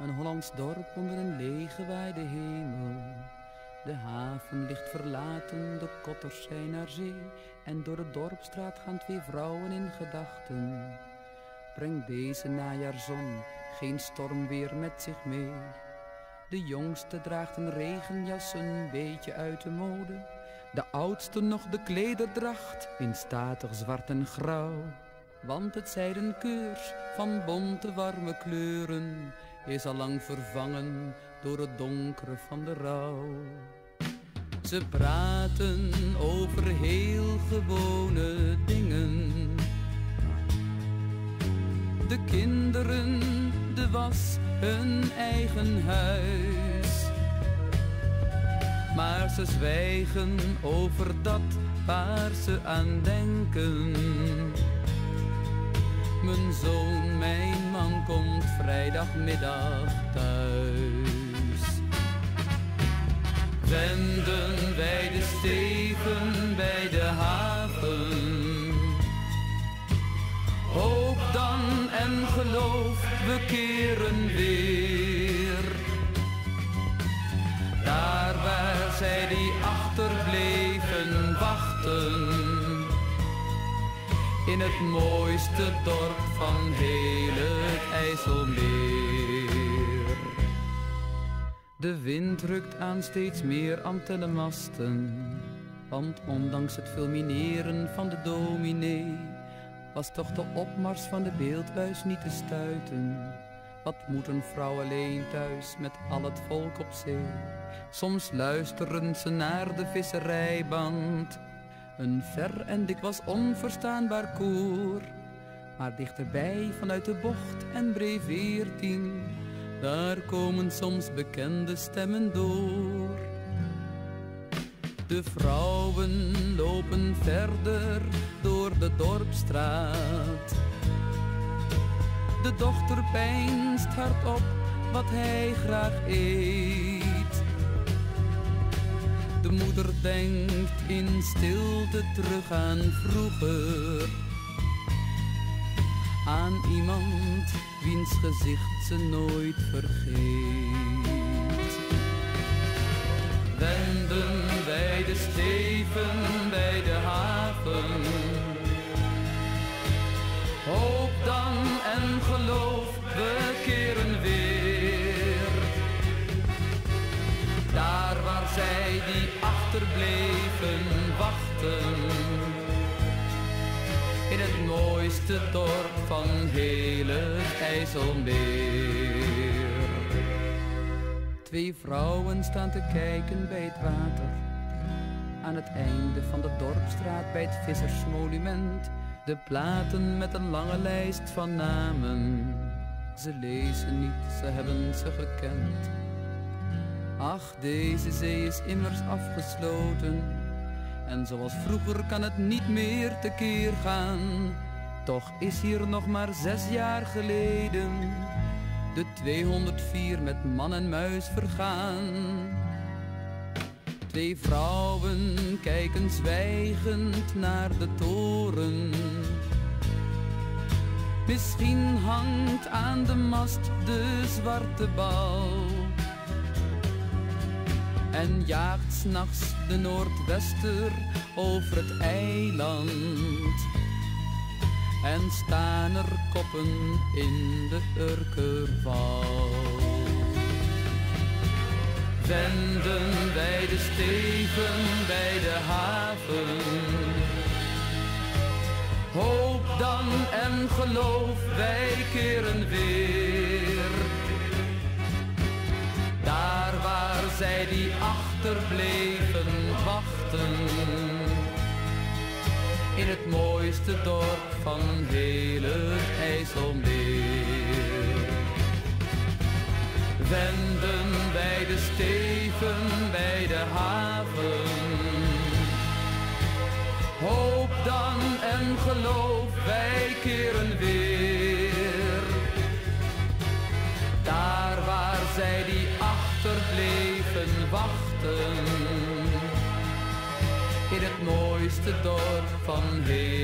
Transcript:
Een Hollands dorp onder een leeggewaaide hemel. De haven ligt verlaten, de kotters zijn naar zee. En door de dorpstraat gaan twee vrouwen in gedachten. Brengt deze najaarzon geen stormweer met zich mee. De jongste draagt een regenjas een beetje uit de mode. De oudste nog de klederdracht in statig zwart en grauw. Want het zijden keurs van bonte warme kleuren is al lang vervangen door het donkere van de rouw. Ze praten over heel gewone dingen. De kinderen, de was, hun eigen huis. Maar ze zwijgen over dat waar ze aan denken. Mijn zoon, mijn man, komt vrijdagmiddag thuis. Wenden wij de steven bij de haven. Hoop dan en geloof, we keren weer. Daar waar zij die achterbleven wachten. In het mooiste dorp van heel het IJsselmeer. De wind rukt aan steeds meer antennesmasten. Want ondanks het fulmineren van de dominee was toch de opmars van de beeldbuis niet te stuiten. Wat moet een vrouw alleen thuis met al het volk op zee? Soms luisteren ze naar de visserijband. Een ver en dikwijls onverstaanbaar koor. Maar dichterbij vanuit de bocht en bree 14, daar komen soms bekende stemmen door. De vrouwen lopen verder door de dorpstraat. De dochter peinst hardop wat hij graag eet. De moeder denkt in stilte terug aan vroeger. Aan iemand wiens gezicht ze nooit vergeet. Wenden wij de steven bij de haven. Hoop dan en geloof, we keren weer. Daar waar zij die achterbleven wachten. In het mooiste dorp van heel het IJsselmeer. Twee vrouwen staan te kijken bij het water. Aan het einde van de dorpstraat bij het vissersmonument. De platen met een lange lijst van namen. Ze lezen niet, ze hebben ze gekend. Ach, deze zee is immers afgesloten. En zoals vroeger kan het niet meer tekeer gaan. Toch is hier nog maar 6 jaar geleden de 204 met man en muis vergaan. Twee vrouwen kijken zwijgend naar de toren. Misschien hangt aan de mast de zwarte bal. En jaagt 's nachts de noordwester over het eiland. En staan er koppen in de Urkerval. Wenden wij de steven bij de haven. Hoop dan en geloof, wij keren weer. Daar waar zij die achterbleven wachten. In het mooiste dorp van heel het IJsselmeer. Wenden wij de steven bij de haven. Hoop dan en geloof, wij keren weer. Daar waar zij die achterbleven wachten. In het mooiste dorp van heel